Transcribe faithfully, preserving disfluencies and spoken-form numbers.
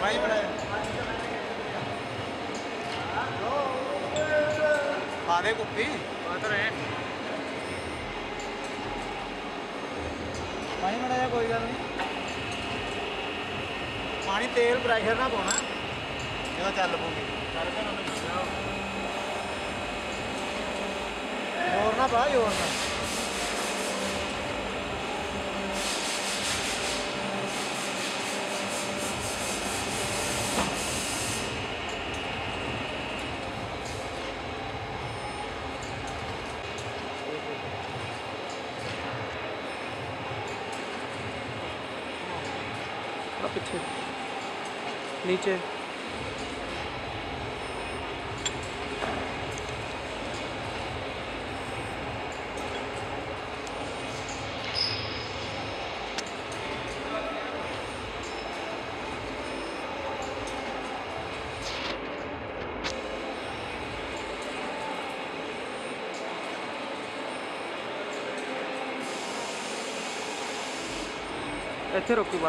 पानी बड़ा आधे कुप्पी पानी बड़ा जा कोई गल नहीं पानी तेल प्रेशर ना पाना जो चल पूगी जोर ना पा जोर ना पीछे नीचे ਇੱਥੇ ਰੋਕੀ